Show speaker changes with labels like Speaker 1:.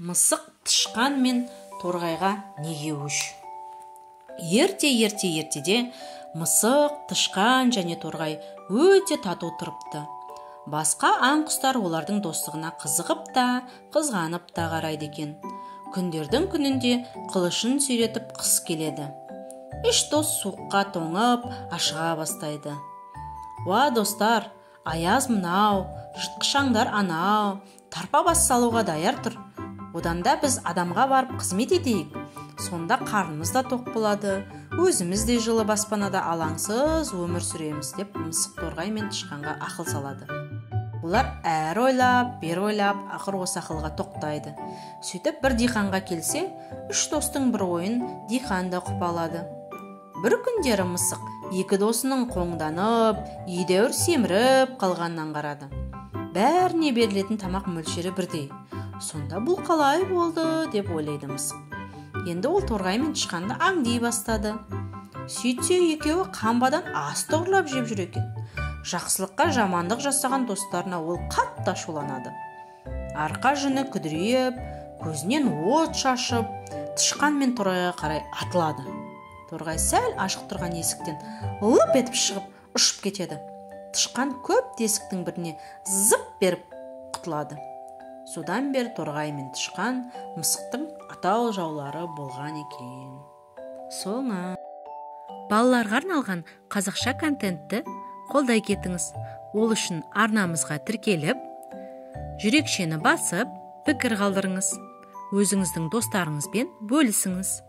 Speaker 1: Мысық тышқан мен торғайға неге өш? Ертеде мысық, тышқан және торғай өте тату тұрыпты. Басқа аң құстар олардың достығына қызығып та, қызғанып та қарайды екен. Күндердің күнінде қылышын сүйретіп қыс келеді. Үш дос суыққа тоңып, ашыға бастайды. Уа достар, аяз мынау, жыртқыш анау, тарпа бас салуға даяр тұр. Одан да біз адамға барып қызмет етейік. Сонда қарнымыз да тоқ болады, өзіміз де жылы баспанада алаңсыз өмір сүреміз, деп мысық торғай мен тышқанға ақыл салады. Олар әр ойлап, бер ойлап, ақыр осы ақылға тоқтайды. Сөйтіп бір диқанға келсе, үш достың бір ойын диқан да құп алады. Бір күндері мысық екі досының қоңданып, едәуір семіріп қалғанын аңғарады. Бәріне берілетін тамақ мөлшері бірдей. Сонда бұл қалай болды деп ойлайды мысық. Енді ол торғай мен тышқанды аңди бастады. Сөйтсе екеуі қамбадан ас тоғырлап жеп жүр екен. Жақсылыққа жамандық жасаған достарына ол қатты ашуланады. Арқа жүні күдірейіп, көзінен от шашып, тышқан мен торғайға қарай атылады. Торғай сәл ашық тұрған есіктен лып етіп шығып, ұшып кетеді. Тышқан көп тесіктің біріне зып беріп құтылады. Содан бері торғай мен тышқан мысықтың атау жаулары болған екен. Соңы. Балаларға арналған қазақша контентті қолдай кетіңіз. Ол үшін арнамызға тіркеліп, жүрекшені басып, пікір қалдырыңыз. Өзіңіздің достарыңызбен бөлісіңіз.